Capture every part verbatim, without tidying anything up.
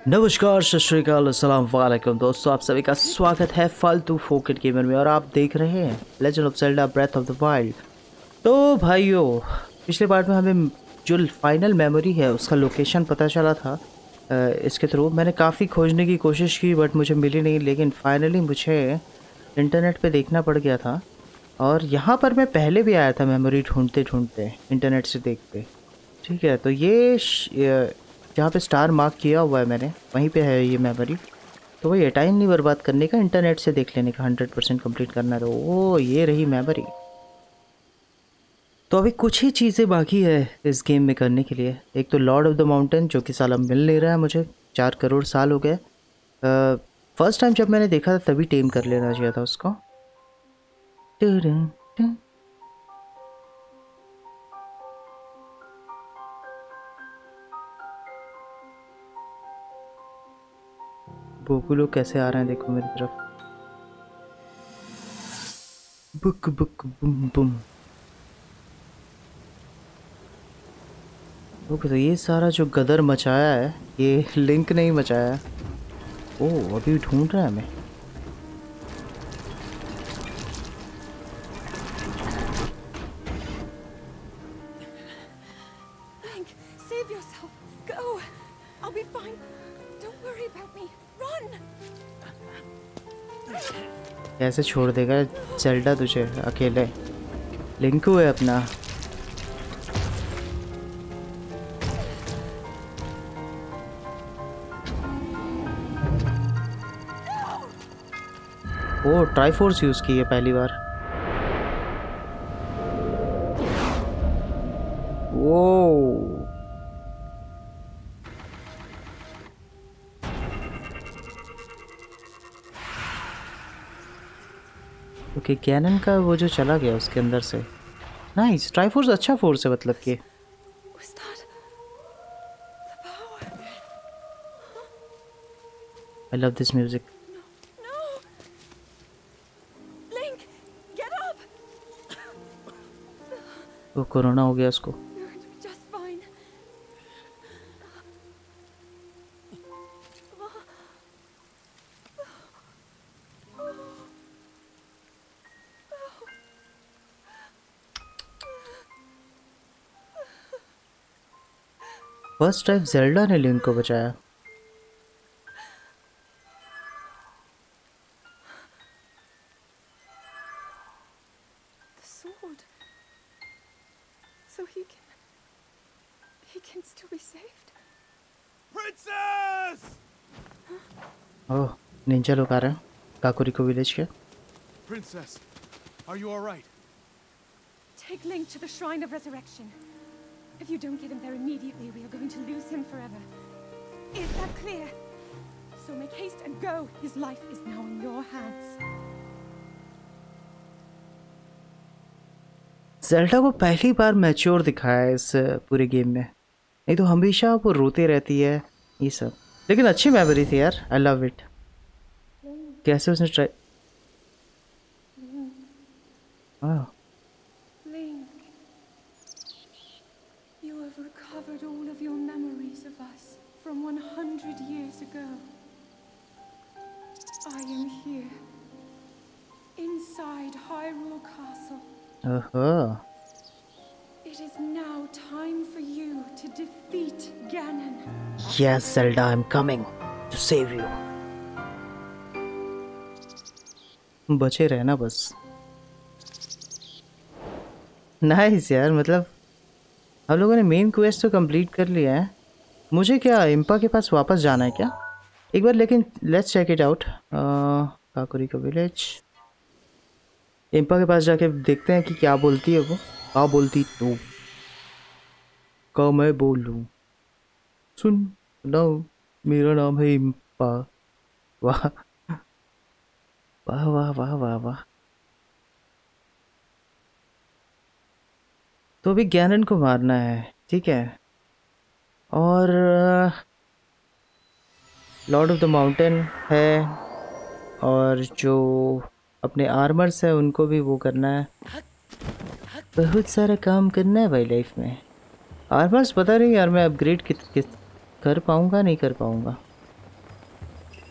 नमस्कार, सत श्री अकाल, अस्सलाम वालेकुम दोस्तों, आप सभी का स्वागत है फालतू फोकेट गेमर में। और आप देख रहे हैं legend of Zelda breath of the wild. तो भाइयों, पिछले पार्ट में हमें जो फाइनल मेमोरी है उसका लोकेशन पता चला था। इसके थ्रू मैंने काफ़ी खोजने की कोशिश की बट मुझे मिली नहीं, लेकिन फाइनली मुझे इंटरनेट पे देखना पड़ गया था। और यहाँ पर मैं पहले भी आया था मेमोरी ढूंढते ढूंढते, इंटरनेट से देखते। ठीक है, तो ये जहाँ पे स्टार मार्क किया हुआ है मैंने, वहीं पे है ये मेमोरी। तो वही टाइम नहीं बर्बाद करने का, इंटरनेट से देख लेने का, हंड्रेड परसेंट कम्प्लीट करना। तो ओ ये रही मेमोरी। तो अभी कुछ ही चीज़ें बाकी है इस गेम में करने के लिए। एक तो लॉर्ड ऑफ द माउंटेन, जो कि साला मिल नहीं रहा है मुझे, चार करोड़ साल हो गए। फर्स्ट टाइम जब मैंने देखा था तभी टेम कर लेना चाहिए था उसको। बोकू लोग कैसे आ रहे हैं देखो मेरी तरफ। Book book Bum Bum. Okay, तो ये सारा जो गदर मचाया है ये लिंक नहीं मचाया है। ओ अभी ढूंढ रहा है हमें। कैसे छोड़ देगा ज़ेल्डा तुझे अकेले? लिंकू है अपना। ओ ट्राइफोर्स यूज की है पहली बार। ओ ओके, गैनन का वो जो चला गया उसके अंदर से। नाइस, ट्राइफोर्स अच्छा फोर्स है मतलब कि। I love this music. वो कोरोना हो गया उसको। फर्स्ट टाइम ज़ेल्डा ने लिंक को बचाया। ओह, निंजा लोग आ रहे हैं काकुरिको विलेज के। Princess, are you all right? Take Link to the Shrine of Resurrection. If you don't get him there immediately, we are going to lose him forever. Is that clear? So make haste and go. His life is now in your hands. Zelda को पहली बार mature दिखाया है इस पूरे game में, नहीं तो हमेशा वो रोते रहती है ये सब। लेकिन अच्छी मेमोरी थी यार, आई लव इट। कैसे उसने ट्राई। हाँ, Link, you have recovered all of your memories of us from one hundred years ago. I am here, inside Hyrule Castle. ओहो। It is now time for you to defeat Ganon. Yes, Zelda, I'm coming to save you. बचे रहना बस। Nice यार, मतलब हम लोगों ने main quest तो कंप्लीट कर लिया है। मुझे क्या इम्पा के पास वापस जाना है क्या एक बार? लेकिन let's check it out. Kakariko village, Impa के पास जाके देखते हैं कि क्या बोलती है वो। क्या बोलती तो का मैं बोलूं? सुन ना, मेरा नाम है इम्पा। वाह वाह वाह वाह वाह वाह। तो अभी गैनन को मारना है, ठीक है। और लॉर्ड ऑफ द माउंटेन है, और जो अपने आर्मर्स है उनको भी वो करना है। बहुत सारा काम करना है भाई लाइफ में। आर्मर्स पता नहीं यार मैं अपग्रेड कित कित कर पाऊँगा नहीं कर पाऊँगा।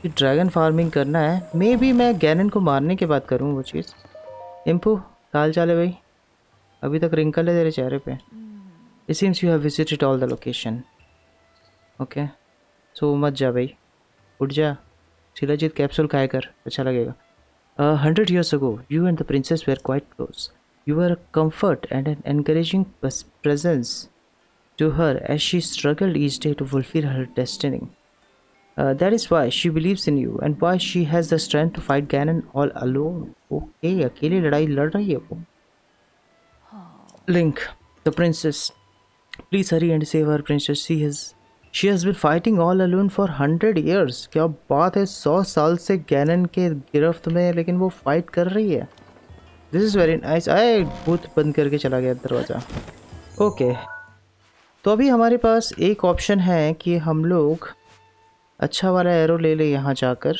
कि ड्रैगन फार्मिंग करना है। मे बी मैं गैनन को मारने के बाद करूँ वो चीज़। इम्पू काल चाले भाई, अभी तक रिंकल है तेरे चेहरे पे। It seems you have visited all the location. Okay सो मत जा भाई, उठ जा। शिलाजीत कैप्सूल खाया कर, अच्छा लगेगा। A hundred years ago, you and the princess were quite close. You were a comfort and an encouraging pres- presence to her as she struggled each day to fulfill her destiny. Uh, that is why she believes in you and why she has the strength to fight Ganon all alone. Okay, अकेले लड़ाई लड़ रही है वो। Link, the princess. Please hurry and save her, princess. She has She has been fighting all alone for hundred years. क्या बात है, सौ साल से गैनन के गिरफ्त में, लेकिन वो फाइट कर रही है। This is very nice. आए भूत बंद करके चला गया दरवाज़ा। ओके तो अभी हमारे पास एक ऑप्शन है कि हम लोग अच्छा वाला एरो ले ले यहाँ जाकर,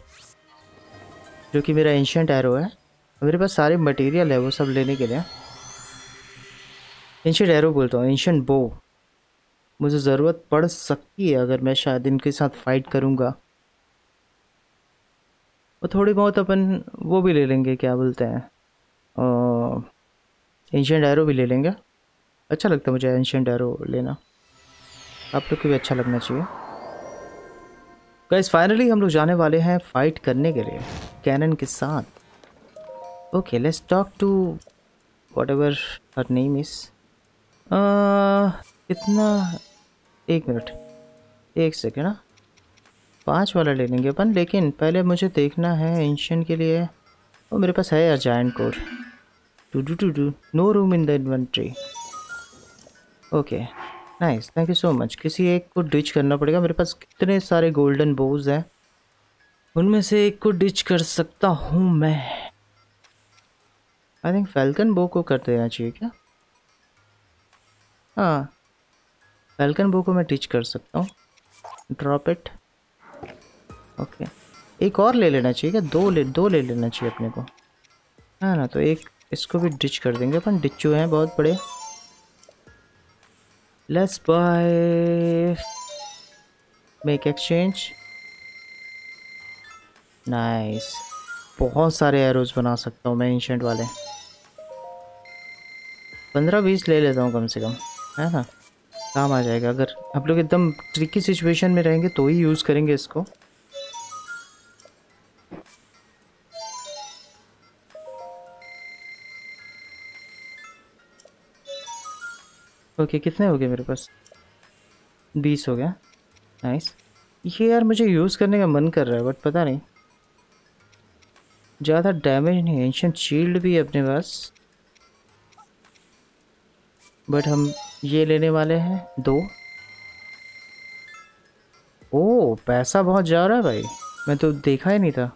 जो कि मेरा एंशिएंट एरो है। मेरे पास सारे मटेरियल है वो सब लेने के लिए। एंशिएंट एरो बोलता हूँ, एंशिएंट बो मुझे ज़रूरत पड़ सकती है अगर मैं शायद इनके साथ फाइट करूँगा। और थोड़ी बहुत अपन वो भी ले लेंगे, क्या बोलते हैं, एंशिएंट एरो भी ले लेंगे। अच्छा लगता है मुझे एंशिएंट एरो लेना, आप लोग को भी अच्छा लगना चाहिए। गाइस फाइनली हम लोग जाने वाले हैं फाइट करने के लिए गैनन के साथ। Okay let's talk to whatever her name is. कितना, एक मिनट एक सेकेंड ना, पाँच वाला ले लेंगे अपन, लेकिन पहले मुझे देखना है एंशिएंट के लिए। वो मेरे पास है यार giant core. To do to do no room in the inventory. Okay nice, thank you so much. किसी एक को डिच करना पड़ेगा। मेरे पास कितने सारे गोल्डन बोज हैं, उनमें से एक को डिच कर सकता हूँ मैं। आई थिंक फैल्कन बो को कर देना चाहिए क्या? हाँ फैल्कन बो को मैं टीच कर सकता हूँ। Drop it. ओके एक और ले लेना चाहिए क्या? दो ले दो ले लेना चाहिए अपने को, है ना? तो एक इसको भी डिच कर देंगे अपन, डिचू हैं बहुत बड़े। Let's buy, make exchange. Nice, बहुत सारे एरोज बना सकता हूँ मैं एंशिएंट वाले। पंद्रह बीस ले लेता हूँ कम से कम, है ना? काम आ जाएगा। अगर आप लोग एकदम ट्रिकी सिचुएशन में रहेंगे तो ही यूज़ करेंगे इसको। ओके कितने हो गए मेरे पास? बीस हो गया। नाइस। ये यार मुझे यूज़ करने का मन कर रहा है बट पता नहीं, ज़्यादा डैमेज नहीं है। एंशिएंट शील्ड भी है अपने पास, बट हम ये लेने वाले हैं दो। ओ पैसा बहुत जा रहा है भाई, मैं तो देखा ही नहीं था।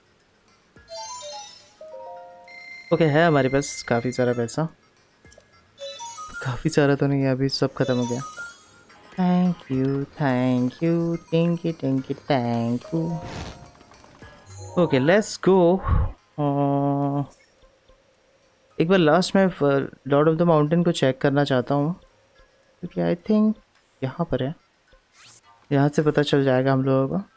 ओके है हमारे पास काफ़ी सारा पैसा, काफ़ी सारा तो नहीं है, अभी सब खत्म हो गया। Thank you thank you thank you thank you thank you. Okay let's go. एक बार लास्ट में लॉर्ड ऑफ द माउंटेन को चेक करना चाहता हूँ, क्योंकि आई थिंक यहाँ पर है, यहाँ से पता चल जाएगा हम लोगों को।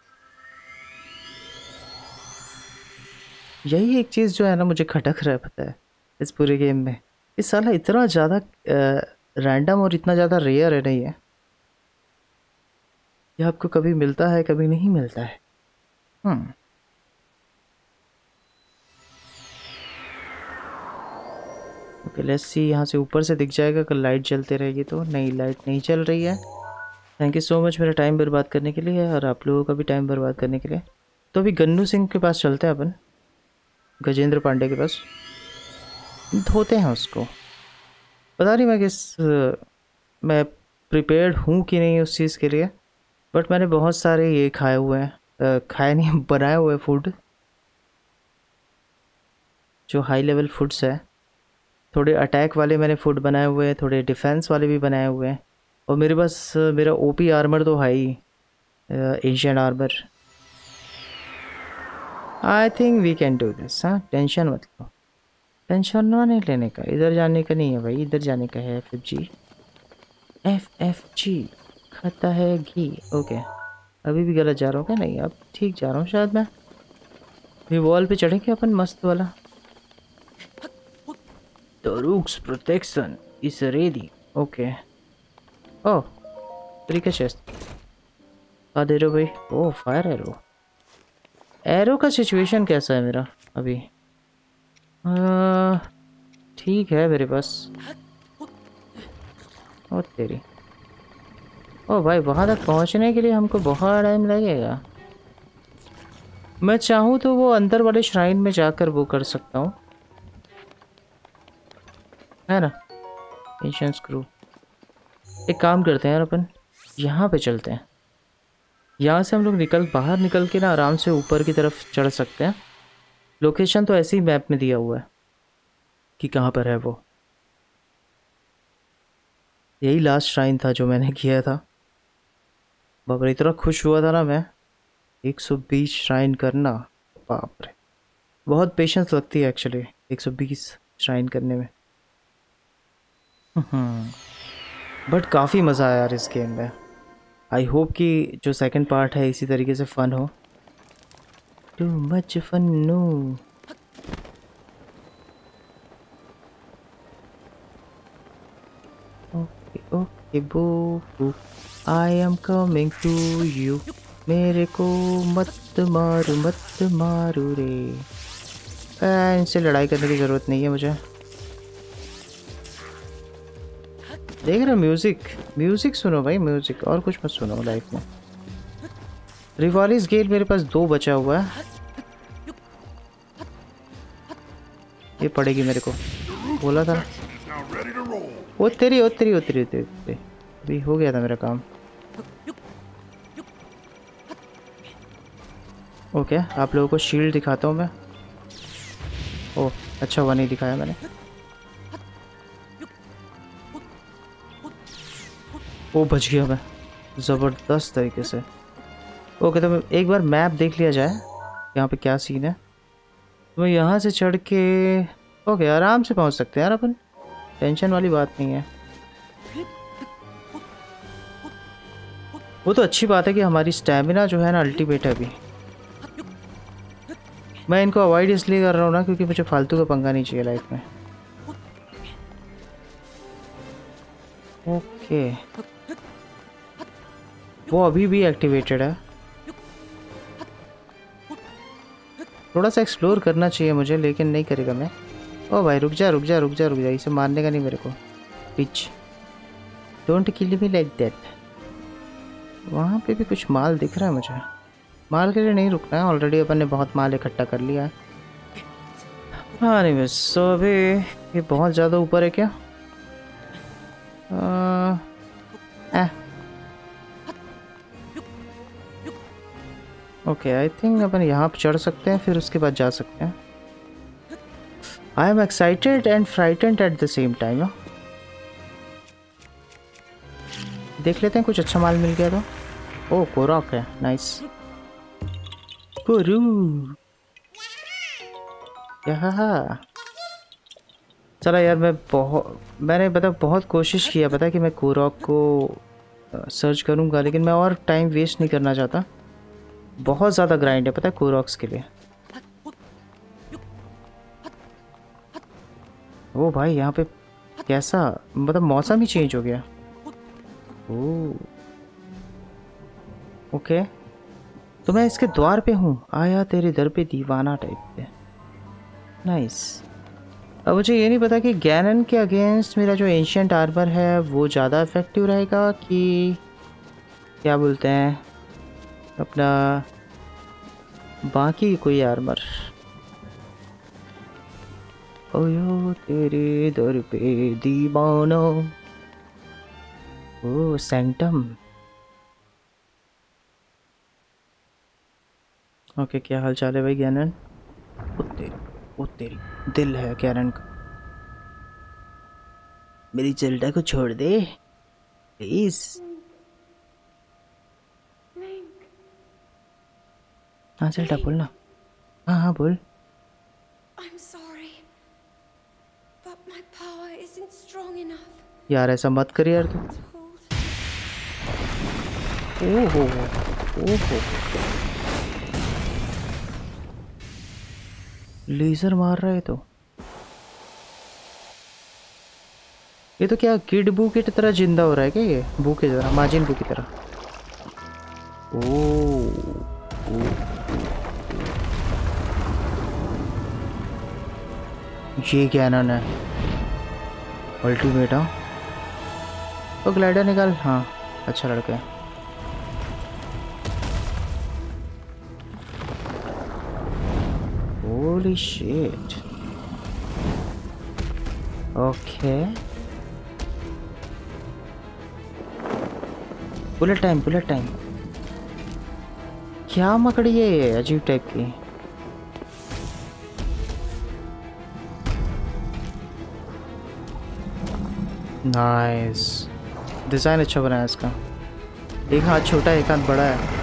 यही एक चीज़ जो है ना मुझे खटक रहा है पता है इस पूरे गेम में। इस साला इतना ज़्यादा रैंडम और इतना ज़्यादा रेयर है नहीं है, ये आपको कभी मिलता है कभी नहीं मिलता है। हम्म ओके लेट्स सी, यहाँ से ऊपर से दिख जाएगा अगर लाइट जलते रहेगी तो। नहीं लाइट नहीं चल रही है। थैंक यू सो मच मेरा टाइम बर्बाद करने के लिए और आप लोगों का भी टाइम बर्बाद करने के लिए। तो अभी गन्नू सिंह के पास चलते हैं अपन, गजेंद्र पांडे के पास धोते हैं उसको। पता नहीं मैं किस मैं प्रिपेयर्ड हूँ कि नहीं उस चीज़ के लिए, बट मैंने बहुत सारे ये खाए हुए हैं, खाए नहीं बनाए हुए फूड, जो हाई लेवल फूड्स है। थोड़े अटैक वाले मैंने फूड बनाए हुए हैं, थोड़े डिफेंस वाले भी बनाए हुए हैं, और मेरे पास मेरा ओपी आर्मर तो है ही, Asian armour. I think we can do this. हाँ टेंशन मत लो, टेंशन ना नहीं लेने का, इधर जाने का नहीं है भाई, इधर जाने का है। F F G F F G खाता है घी। ओके अभी भी गलत जा रहा हूँ क्या? नहीं, अब ठीक जा रहा हूँ शायद मैं। ये वॉल पे चढ़ेंगे अपन मस्त वाला। Daruk's protection is ready. Okay. Oh, तरीका चेस्ट। क्या दे रहे हो भाई? Oh, fire arrow. एरो का सिचुएशन कैसा है मेरा अभी? ठीक है मेरे पास। ओ तेरी। ओ भाई, वहाँ तक पहुँचने के लिए हमको बहुत टाइम लगेगा। मैं चाहूँ तो वो अंदर वाले श्राइन में जाकर वो कर सकता हूँ, है ना? Asian screw. एक काम करते हैं यार, अपन यहाँ पे चलते हैं। यहाँ से हम लोग निकल बाहर निकल के ना आराम से ऊपर की तरफ चढ़ सकते हैं। लोकेशन तो ऐसे ही मैप में दिया हुआ है कि कहाँ पर है वो। यही लास्ट श्राइन था जो मैंने किया था। बाप रे, इतना खुश हुआ था ना मैं। एक सौ बीस श्राइन करना, बाप रे, बहुत पेशेंस लगती है एक्चुअली एक सौ बीस श्राइन करने में। बट काफ़ी मज़ा आया यार इस गेम में। आई होप कि जो सेकंड पार्ट है इसी तरीके से फन हो। Too much fun no. Okay okay bow, I am coming to you. मेरे को मत मारू मत मारू रे। आ, इनसे लड़ाई करने की ज़रूरत नहीं है मुझे। देख रहे म्यूजिक म्यूजिक सुनो भाई, म्यूजिक, और कुछ मत सुनो लाइफ में। रिवॉल्स गेट मेरे पास दो बचा हुआ है, ये पड़ेगी मेरे को, बोला था। ओ तेरी ओ तेरी ओ तेरी ओ तेरी, अभी हो गया था मेरा काम। ओके, आप लोगों को शील्ड दिखाता हूँ मैं। ओह अच्छा हुआ नहीं दिखाया मैंने। ओ बच गया मैं ज़बरदस्त तरीके से। ओके, तो एक बार मैप देख लिया जाए यहाँ पे क्या सीन है। तो मैं यहाँ से चढ़ के ओके आराम से पहुँच सकते हैं यार अपन, टेंशन वाली बात नहीं है। वो तो अच्छी बात है कि हमारी स्टैमिना जो है ना अल्टीमेट है अभी। मैं इनको अवॉइड इसलिए कर रहा हूँ ना क्योंकि मुझे फालतू का पंगा नहीं चाहिए लाइफ में। ओके, वो अभी भी एक्टिवेटेड है। थोड़ा सा एक्सप्लोर करना चाहिए मुझे, लेकिन नहीं करेगा मैं। ओ भाई रुक जा रुक जा रुक जा रुक जा, इसे मारने का नहीं मेरे को। Pitch, don't kill me like that. वहाँ पे भी कुछ माल दिख रहा है मुझे। माल के लिए नहीं रुकना है, ऑलरेडी अपन ने बहुत माल इकट्ठा कर लिया है। हाँ नहीं बस, सो अभी ये बहुत ज़्यादा ऊपर है क्या? आ, आ, ओके, आई थिंक अपन यहाँ पर चढ़ सकते हैं, फिर उसके बाद जा सकते हैं। I am excited and frightened at the same time. देख लेते हैं कुछ अच्छा माल मिल गया तो। ओह कोरॉक है, नाइस। कोरू यहाँ चला यार, मैं बहुत मैंने पता बहुत कोशिश किया पता कि मैं कोरॉक को सर्च करूँगा, लेकिन मैं और टाइम वेस्ट नहीं करना चाहता। बहुत ज़्यादा ग्राइंड है पता है कोरॉक्स के लिए। ओ भाई यहाँ पे कैसा, मतलब मौसम ही चेंज हो गया। ओह ओके, तो मैं इसके द्वार पे हूँ, आया तेरे दर पे दीवाना टाइप पे। नाइस। अब मुझे ये नहीं पता कि गैनन के अगेंस्ट मेरा जो एंशिएंट आर्मर है वो ज़्यादा इफेक्टिव रहेगा कि क्या बोलते हैं अपना बाकी कोई आर्मर। ओयो तेरे दर पे दीवाना। ओ सैंक्टम। ओके, क्या हाल चाल है भाई गैनन? ओ तेरी ओ तेरी दिल है गैनन का। मेरी जेल्डा को छोड़ दे प्लीज। हाँ जेल्डा बोलना। हाँ हाँ बोल। I'm sorry, but my power isn't strong enough. यार ऐसा मत कर यार तू। ओहो ओहो, लेजर मार रहा है तो। ये तो क्या किड बू की तरह जिंदा हो रहा है क्या? ये बू की तरह, माजिन बू की तरह। ओ, ओ, ये कैनन है अल्टीमेट। हाँ, तो ग्लाइडर निकाल। हाँ, अच्छा लड़का है। Holy shit. Okay, bullet time, bullet time. क्या मकड़ी है ये अजीब टाइप की। नाइस, डिजाइन अच्छा बनाया इसका। एक हाथ छोटा है, एक हाथ बड़ा है।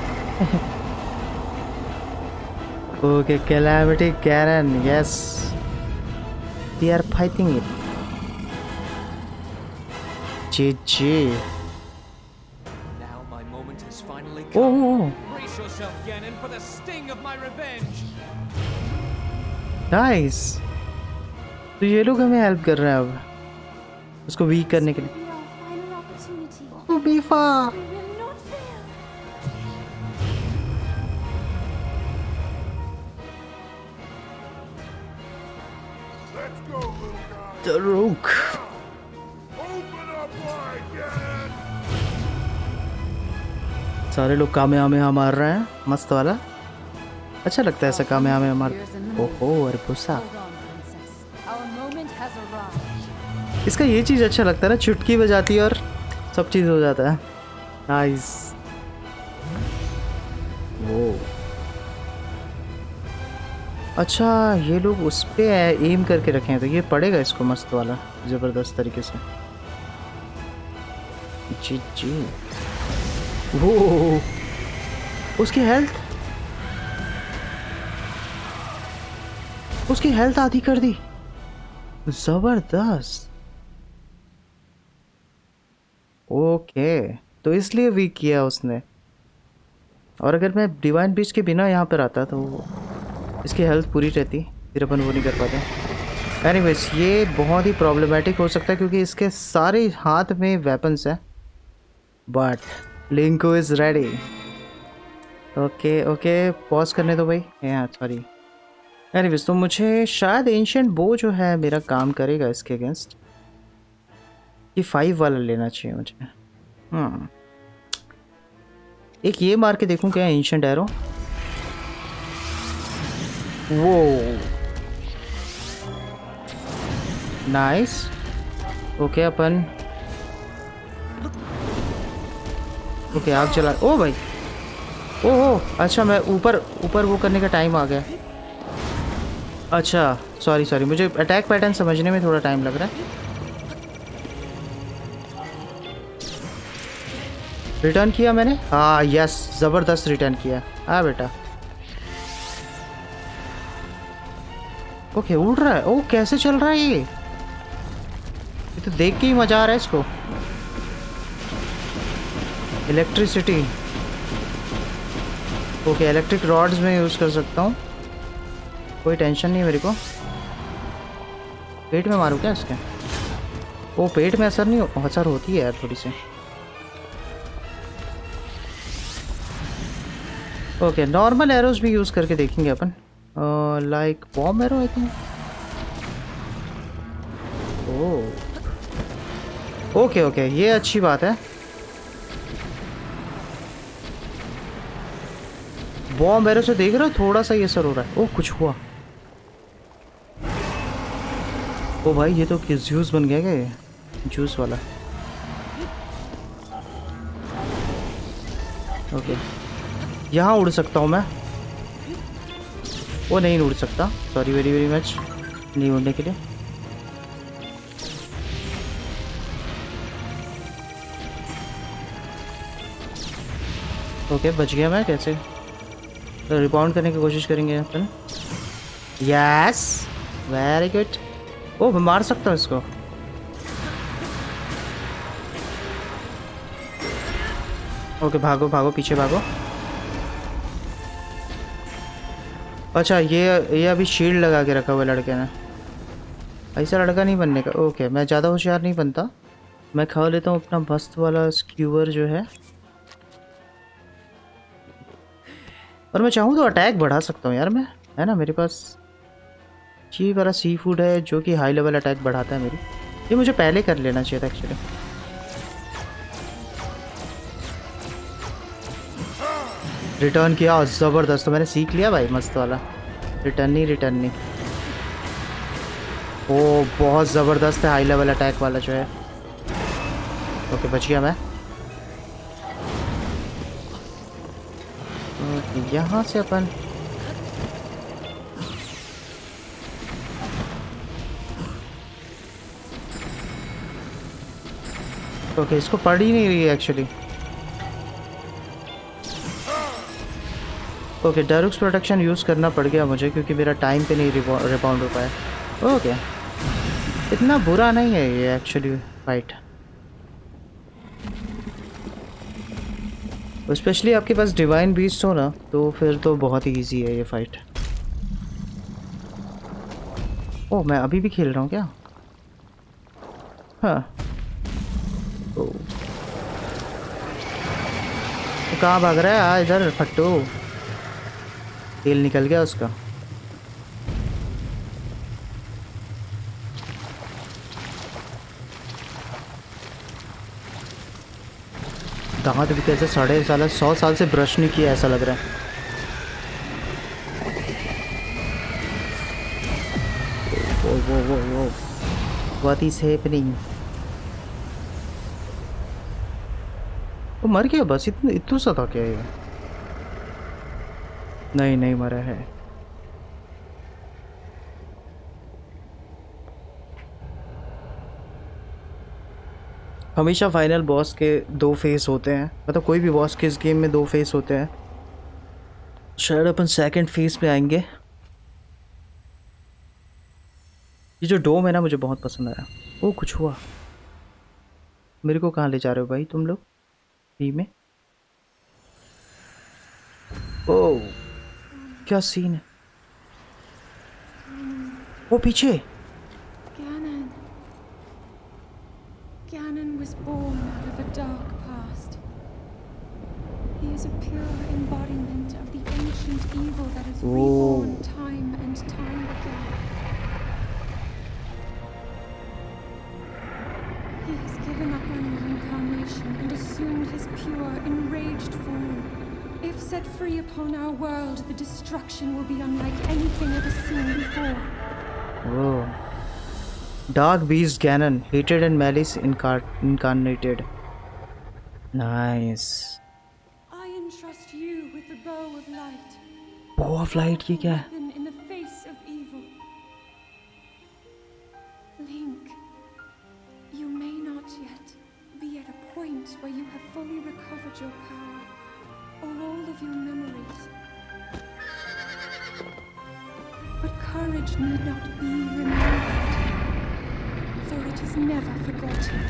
Okay, calamity cannon, yes, we are fighting it. जी जी। Oh, nice. तो ये लोग हमें हेल्प कर रहे हैं अब उसको वीक करने के लिए। ओ बीफा, द रूक। सारे लोग कामयाबी मार रहे हैं, मस्त वाला। अच्छा लगता है ऐसा कामयाबी मार। ओहो, अरे भूसा। इसका ये चीज़ अच्छा लगता है ना, चुटकी बजाती है और सब चीज़ हो जाता है। नाइस। वो अच्छा, ये लोग उस पे एम करके रखे हैं तो ये पड़ेगा इसको मस्त वाला, ज़बरदस्त तरीके से। जी जी। वो उसकी हेल्थ, उसकी हेल्थ आधी कर दी। जबरदस्त। ओके, तो इसलिए वीक किया उसने। और अगर मैं डिवाइन बीच के बिना यहाँ पर आता तो इसकी हेल्थ पूरी रहती, फिर अपन वो नहीं कर पाते। एनीवेज, ये बहुत ही प्रॉब्लमेटिक हो सकता है क्योंकि इसके सारे हाथ में वेपन्स हैं। बट लिंको is ready. Okay okay, pause करने दो भाई। हाँ सॉरी। एनीवेज, तो मुझे शायद एंशिएंट बो जो है मेरा काम करेगा इसके अगेंस्ट। ये फाइव वाला लेना चाहिए मुझे। हम्म, एक ये मार के देखूं क्या एंशिएंट एरो। वो नाइस। ओके, अपन ओके आग चला। ओ भाई, ओहो, अच्छा मैं ऊपर ऊपर वो करने का टाइम आ गया। अच्छा सॉरी सॉरी, मुझे अटैक पैटर्न समझने में थोड़ा टाइम लग रहा है। रिटर्न किया मैंने। हाँ यस, ज़बरदस्त रिटर्न किया। हाँ बेटा। ओके, उड़ रहा है। ओ, कैसे चल रहा है ये ये तो देख के ही मजा आ रहा है इसको। इलेक्ट्रिसिटी। ओके, इलेक्ट्रिक रॉड्स में यूज़ कर सकता हूँ, कोई टेंशन नहीं मेरे को। पेट में मारूँ क्या इसके? ओ, पेट में असर नहीं हो, असर होती है यार थोड़ी सी। ओके, नॉर्मल एरोज भी यूज़ करके देखेंगे अपन, like bomb arrow I think. Oh okay okay, ये अच्छी बात है। बॉम्ब एरो से देख रहे हो थोड़ा सा ये असर हो रहा है। ओह, कुछ हुआ। ओ भाई, ये तो किस जूस बन गया क्या ये? जूस वाला। ओके, यहाँ उड़ सकता हूँ मैं। वो नहीं उड़ सकता, सॉरी वेरी वेरी मच, नहीं उड़ने के लिए। ओके, बच गया मैं। कैसे? तो रिबाउंड करने की कोशिश करेंगे अपन। Yes, very good. ओह, मैं मार सकता हूँ इसको। ओके भागो भागो पीछे भागो। अच्छा ये ये अभी शील्ड लगा के रखा हुआ लड़के ने। ऐसा लड़का नहीं बनने का। ओके मैं ज़्यादा होशियार नहीं बनता। मैं खा लेता हूँ अपना मस्त वाला स्क्यूअर जो है, और मैं चाहूँ तो अटैक बढ़ा सकता हूँ यार मैं, है ना। मेरे पास ये वाला सी फूड है जो कि हाई लेवल अटैक बढ़ाता है मेरी। ये मुझे पहले कर लेना चाहिए था एक्चुअली। रिटर्न किया ज़बरदस्त। तो मैंने सीख लिया भाई मस्त वाला रिटर्न नहीं रिटर्न नहीं। ओ बहुत ज़बरदस्त है हाई लेवल अटैक वाला जो है। ओके बच गया मैं। यहाँ से अपन ओके इसको पढ़ ही नहीं रही है actually. Okay direct protection use करना पड़ गया मुझे क्योंकि मेरा टाइम पे नहीं रिबाउंड हो पाया। ओके इतना बुरा नहीं है ये एक्चुअली फाइट, स्पेशली आपके पास डिवाइन बीस्ट हो ना तो फिर तो बहुत ही इजी है ये फाइट। ओह मैं अभी भी खेल रहा हूँ क्या? हाँ तो कहाँ भाग रहा है? आ इधर फट्टू। तेल निकल गया उसका। दांत भी कैसे साढ़े साल सौ साल से ब्रश नहीं किया ऐसा लग रहा है। वो वो वो वो व्हाट इज हैपनिंग? वो मर गया बस इतना इतना सा था क्या ये? नहीं नहीं मरा है। हमेशा फाइनल बॉस के दो फेस होते हैं, मतलब कोई भी बॉस के इस गेम में दो फेस होते हैं। शायद अपन सेकंड फेस में आएंगे। ये जो डोम है ना मुझे बहुत पसंद आया। ओ कुछ हुआ। मेरे को कहाँ ले जा रहे हो भाई तुम लोग? फ्री में? ओ क्या सीन है? वो पीछे। Ganon. Ganon was born out of a dark past. He is a pure embodiment of the ancient evil that is reborn time and time again. He has given up on reincarnation and assumed his pure, enraged form. If set free upon our world, the destruction will be unlike anything ever seen before. Whoa. Dark Beast Ganon, hated and malice incar incarnated. Nice. I entrust you with the bow of light. Bow of light, ये क्या है? In the face of evil. Link, you may not yet be at a point where you have fully recovered your power or all of your memories. But courage need not be remembered, for it is never forgotten.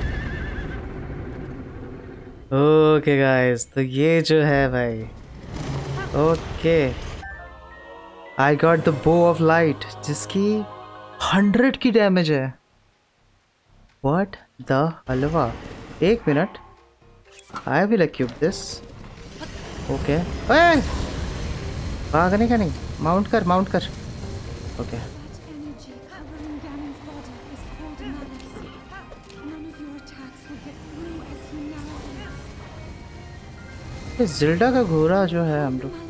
Okay guys तो ये जो है भाई, okay I got the bow of light जिसकी hundred की damage है। What the halwa. एक minute, I will equip this. Okay भागने का नहीं, माउंट कर माउंट कर। Okay okay. ज़िल्डा का घोड़ा जो है हम लोग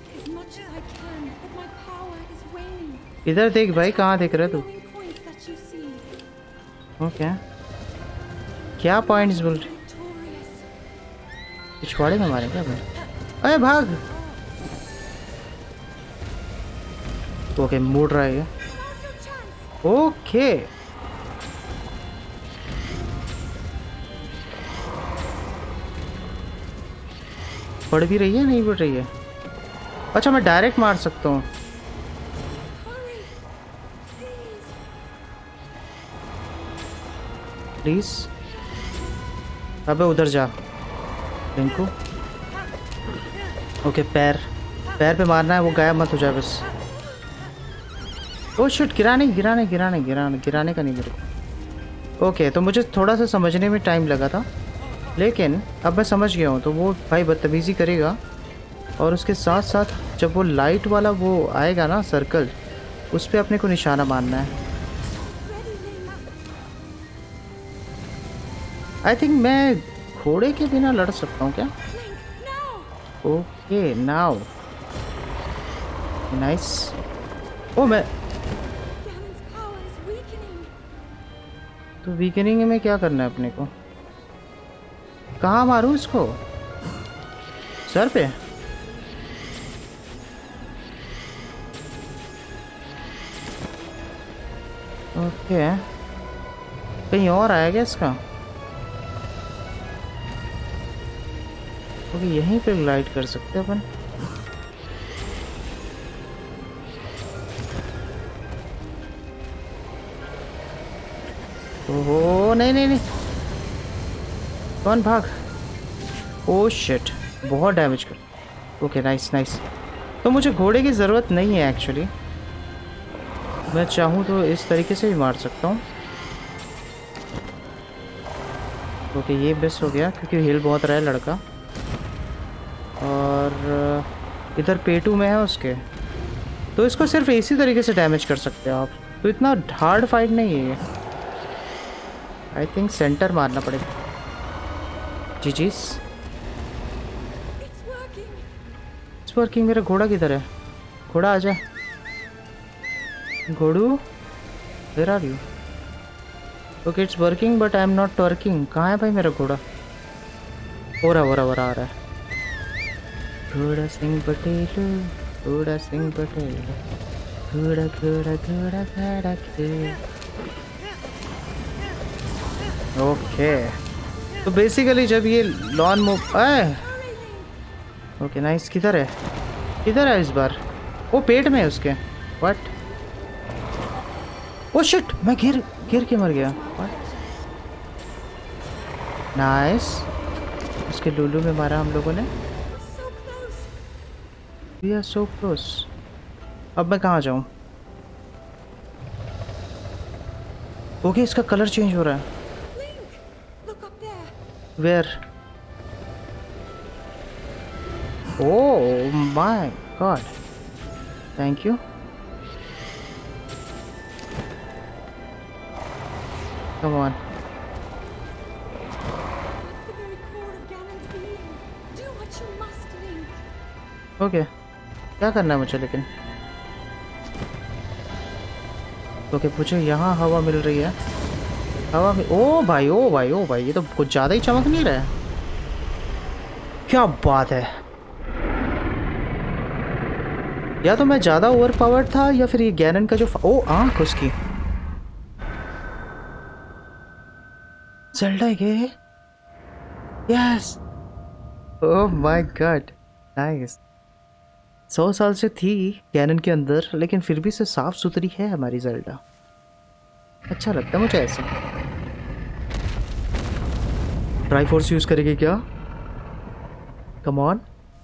इधर देख भाई, कहाँ देख रहे तू? ओके क्या पॉइंट्स बोल रहे? पिछवाड़े में मारे क्या भाई? अरे भाग। ओके मुड़ रहा है। ओके पड़ भी रही है नहीं पड़ रही है? अच्छा मैं डायरेक्ट मार सकता हूँ। प्लीज अबे उधर जा लिंकू। ओके पैर पैर पे मारना है, वो गायब मत हो जाए बस। ओ शिट, गिराने गिराने गिराने गिराने गिराने का नहीं मेरे को। ओके तो मुझे थोड़ा सा समझने में टाइम लगा था, लेकिन अब मैं समझ गया हूँ। तो वो भाई बदतमीज़ी करेगा और उसके साथ साथ जब वो लाइट वाला वो आएगा ना सर्कल, उस पर अपने को निशाना मारना है। आई थिंक मैं घोड़े के बिना लड़ सकता हूँ क्या? Okay now nice. ओ मैं तो वीकनिंग में क्या करना है अपने को? कहाँ मारूं इसको? सर पे? ओके कहीं और आया क्या इसका? ओके यहीं पे ग्लाइड कर सकते हैं अपन। ओहो नहीं नहीं नहीं, कौन भाग? ओह शिट, बहुत डैमेज कर। Okay nice nice. तो मुझे घोड़े की ज़रूरत नहीं है एक्चुअली, मैं चाहूँ तो इस तरीके से भी मार सकता हूँ। ओके ये बेस्ट हो गया क्योंकि हिल बहुत रहा है लड़का। और इधर पेटू में है उसके, तो इसको सिर्फ इसी तरीके से डैमेज कर सकते हो आप, तो इतना हार्ड फाइट नहीं है ये। आई थिंक सेंटर मारना पड़ेगा। जी जीस इट्स वर्किंग। मेरा घोड़ा किधर है? घोड़ा आजा, घोड़ू where are you? Okay it's working but I am not working. कहाँ है भाई मेरा घोड़ा? हो रहा हो रहा हो रहा आ रहा है। घोड़ा सिंह पटेल, घोड़ा सिंह पटेल, घोड़ा घोड़ा घोड़ा घोड़ा घोड़ा। ओके तो बेसिकली जब ये लॉन मूव आए। Okay nice. किधर है किधर है इस बार? वो पेट में है उसके। व्हाट? ओ शिट, मैं गिर गिर के मर गया। व्हाट? नाइस, उसके लूलू में मारा हम लोगों ने। We are so close. अब मैं कहाँ जाऊँ? ओके इसका कलर चेंज हो रहा है। Where? Oh my God! Thank you. Come on. Okay okay. क्या करना है मुझे लेकिन? ओके okay, मुझे यहाँ हवा मिल रही है। हवा में ओ भाई ओ भाई ओ भाई ये तो कुछ ज़्यादा ही चमक नहीं रहा है। क्या बात है, या तो मैं ज़्यादा ओवर पावर्ड था या फिर ये गैनन का जो ओ आँख उसकी। ज़ेल्डा ये yes, oh my god nice. सौ साल से थी गैनन के अंदर, लेकिन फिर भी से साफ सुथरी है हमारी ज़ेल्डा। अच्छा लगता है मुझे ऐसे। ट्राई फोर्स यूज करेंगे क्या? Come on.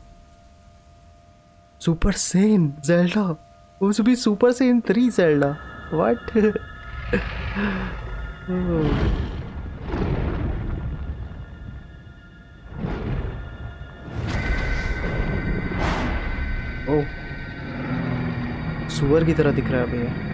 सुपर सेन ज़ेल्डा, उस भी सुपर सेन थ्री ज़ेल्डा। व्हाट? ओह सुअर की तरह दिख रहा है अभी ये।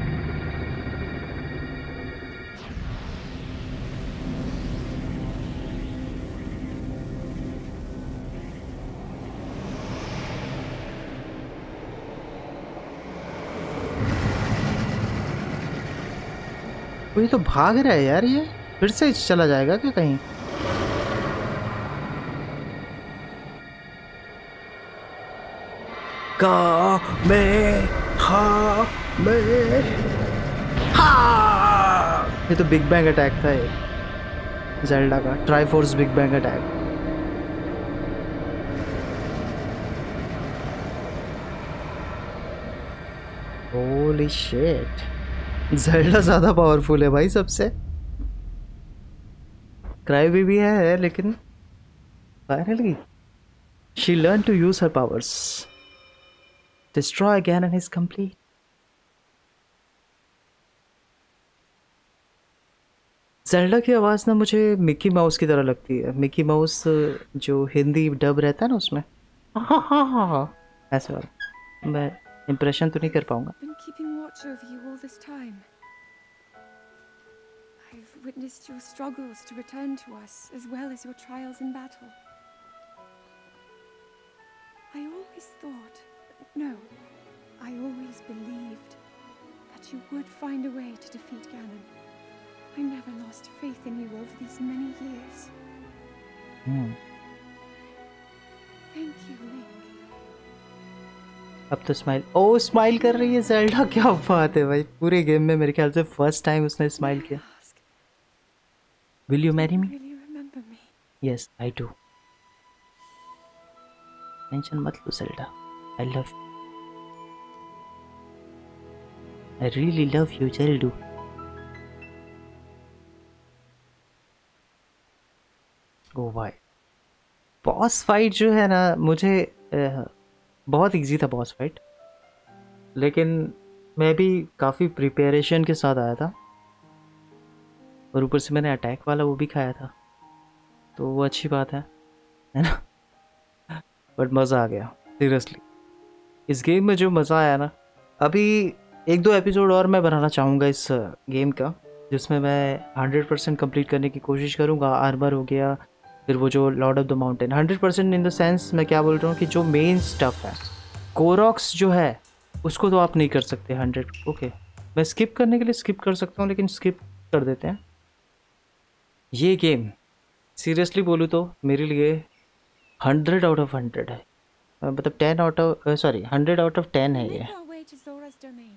ये तो भाग रहा है यार, ये फिर से चला जाएगा क्या कहीं? का मैं हा मैं हा। ये तो बिग बैंग अटैक था ये ज़ेल्डा का, triforce big bang attack. Holy shit, Zelda ज़्यादा पावरफुल है भाई सबसे। क्राई बेबी है लेकिन finally She learned to use her powers. Destroy Ganon is complete. Zelda की आवाज़ ना मुझे मिकी माउस की तरह लगती है। मिकी माउस जो हिंदी डब रहता है ना उसमें, हाँ हाँ हाँ हाँ ऐसे वाला। मैं इम्प्रेशन तो नहीं कर पाऊंगा। Been keeping watch over you all this time. I've witnessed your struggles to return to us, as well as your trials in battle. I always thought, no, I always believed that you would find a way to defeat Ganon. I never lost faith in you over these many years. Hmm. Thank you, Link. अब तो smile, ओ smile कर रही है Zelda, क्या बात है भाई। पूरे गेम में मेरे ख्याल से फर्स्ट टाइम उसने स्माइल किया। Will you marry me? Will you remember me? Yes, I do. Tension मत लो Zelda, I love you. I really love you, ज़ेल्डू। ओ भाई, बॉस फाइट जो है ना, मुझे आ, बहुत इजी था बॉस फाइट, लेकिन मैं भी काफ़ी प्रिपरेशन के साथ आया था और ऊपर से मैंने अटैक वाला वो भी खाया था, तो वो अच्छी बात है है ना। बट मज़ा आ गया सीरियसली। इस गेम में जो मज़ा आया ना, अभी एक दो एपिसोड और मैं बनाना चाहूँगा इस गेम का, जिसमें मैं हंड्रेड परसेंट कंप्लीट करने की कोशिश करूँगा। आर्मर हो गया, फिर वो जो lord of the mountain, hundred percent in the sense मैं क्या बोल रहा हूँ कि जो मेन स्टफ है, कोरॉक्स जो है उसको तो आप नहीं कर सकते हंड्रेड। ओके, मैं स्किप करने के लिए स्किप कर सकता हूँ, लेकिन स्किप कर देते हैं। ये गेम सीरियसली बोलूँ तो मेरे लिए हंड्रेड आउट ऑफ हंड्रेड है, मतलब ten out of sorry hundred out of ten है ये। Make our way to Zora's domain.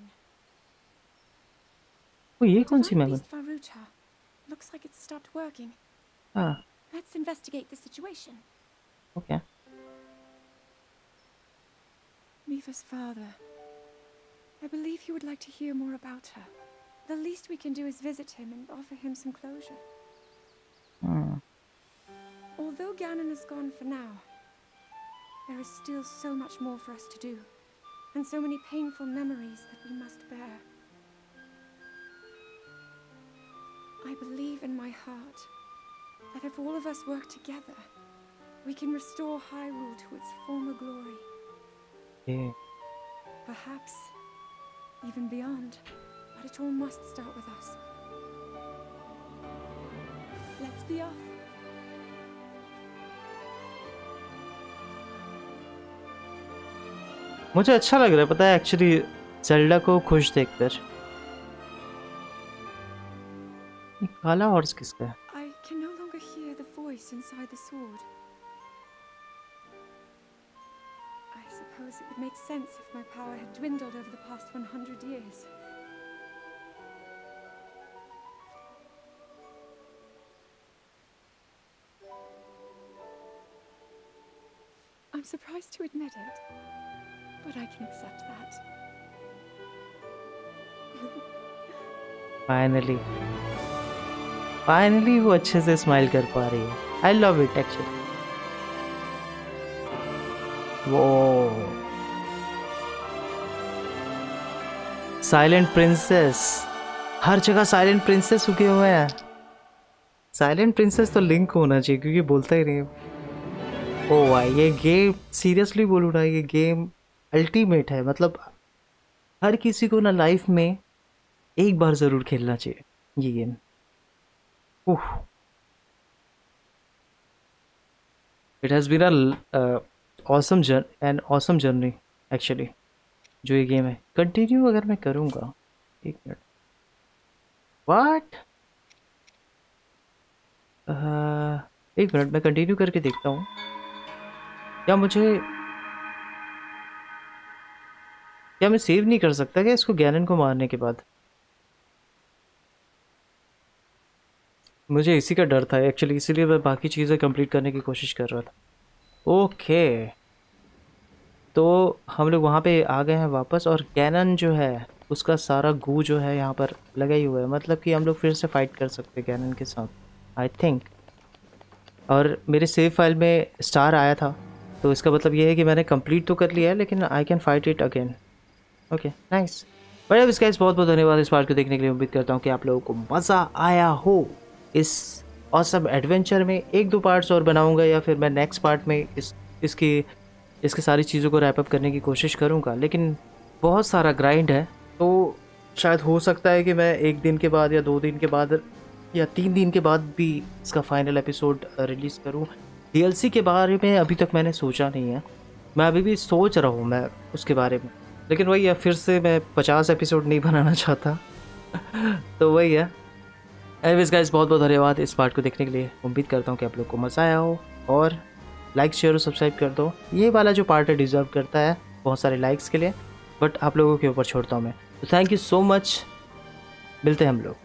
वो ये कौन सी Divine memory? Beast Faruta. Looks like it's stopped working. हाँ Let's investigate the situation. Okay. Miva's father. I believe he would like to hear more about her. The least we can do is visit him and offer him some closure. Hmm. Although Ganon is gone for now, there is still so much more for us to do, and so many painful memories that we must bear. I believe in my heart that if all of us work together, we can restore Hyrule to its former glory. Yeah. Perhaps even beyond, but it all must start with us. Let's be off. मुझे अच्छा लग रहा है पता है actually Zelda को खुश देखकर। ये काला हॉर्स किसका है? I can no longer hear the voice inside the sword. I suppose it would make sense if my power had dwindled over the past one hundred years. I'm surprised to admit it, but I can accept that. Finally finally वो अच्छे से smile कर पा रही है। I love it actually. वो silent princess, हर जगह साइलेंट प्रिंसेस उगे हुए हैं। साइलेंट प्रिंसेस तो लिंक होना चाहिए क्योंकि बोलता ही नहीं है। ओ भाई ये गेम सीरियसली बोलूँ ना, ये गेम अल्टीमेट है। मतलब हर किसी को ना लाइफ में एक बार ज़रूर खेलना चाहिए ये game. Uh, it has been a awesome journey and awesome journey actually जो ये गेम है। कंटिन्यू अगर मैं करूँगा, एक मिनट, व्हाट, एक मिनट मैं कंटिन्यू करके देखता हूँ क्या मुझे, क्या मैं सेव नहीं कर सकता क्या इसको गैनन को मारने के बाद? मुझे इसी का डर था एक्चुअली, इसीलिए मैं बाकी चीज़ें कंप्लीट करने की कोशिश कर रहा था। ओके, तो हम लोग वहाँ पे आ गए हैं वापस, और गैनन जो है उसका सारा गू जो है यहाँ पर लगा ही हुआ है। मतलब कि हम लोग फिर से फाइट कर सकते हैं गैनन के साथ आई थिंक। और मेरे सेव फाइल में स्टार आया था तो इसका मतलब ये है कि मैंने कंप्लीट तो कर लिया है, लेकिन I can fight it again. Okay nice. But अब इसका बहुत बहुत धन्यवाद इस पार्ट को देखने के लिए। उम्मीद करता हूँ कि आप लोगों को मज़ा आया हो इस ऑसम एडवेंचर में। एक दो पार्ट्स और बनाऊंगा या फिर मैं नेक्स्ट पार्ट में इस इसकी इसके सारी चीज़ों को रैप अप करने की कोशिश करूंगा, लेकिन बहुत सारा ग्राइंड है, तो शायद हो सकता है कि मैं एक दिन के बाद या दो दिन के बाद या तीन दिन के बाद भी इसका फाइनल एपिसोड रिलीज़ करूं। डीएलसी के बारे में अभी तक मैंने सोचा नहीं है, मैं अभी भी सोच रहा हूँ मैं उसके बारे में, लेकिन वही है, फिर से मैं पचास एपिसोड नहीं बनाना चाहता तो वही है। एनीवेज गाइस, बहुत बहुत धन्यवाद इस पार्ट को देखने के लिए। उम्मीद करता हूँ कि आप लोग को मज़ा आया हो, और लाइक शेयर और सब्सक्राइब कर दो। ये वाला जो पार्ट है डिज़र्व करता है बहुत सारे लाइक्स के लिए, बट आप लोगों के ऊपर छोड़ता हूँ मैं। तो थैंक यू सो मच, मिलते हैं हम लोग।